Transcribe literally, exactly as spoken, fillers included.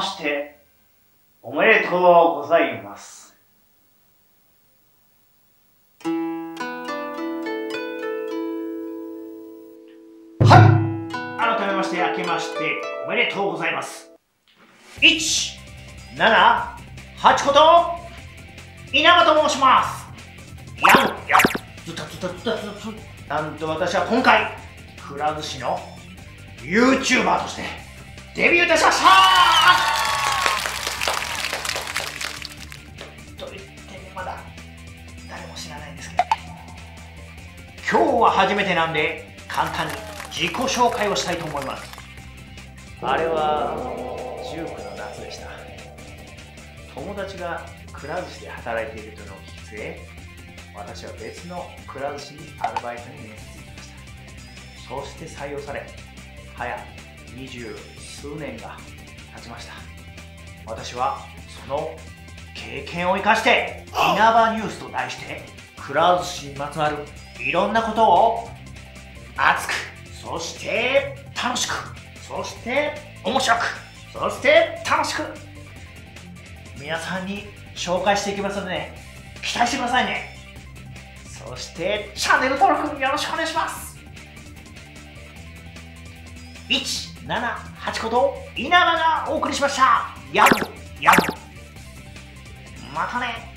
ましておめでとうございます。はい、改めまして明けましておめでとうございます。いち、なな、はちこと稲葉と申します。やんやんずたずたずたずた。なんと私は今回くら寿司の YouTuber としてデビューいたしましたと言ってね、まだ誰も知らないんですけどね。今日は初めてなんで簡単に自己紹介をしたいと思います。あれはじゅうきゅうの夏でした。友達がくら寿司で働いているというのを聞きつけ、私は別のくら寿司にアルバイトに面接行きました。そして採用され、早二十数年が経ちました。私はその経験を生かして稲葉ニュースと題してくら寿司にまつわるいろんなことを熱く、そして楽しく、そして面白く、そして楽しく皆さんに紹介していきますので、ね、期待してくださいね。そしてチャンネル登録よろしくお願いします。いち、なな、はちこと稲葉がお送りしました。やんやんまたね。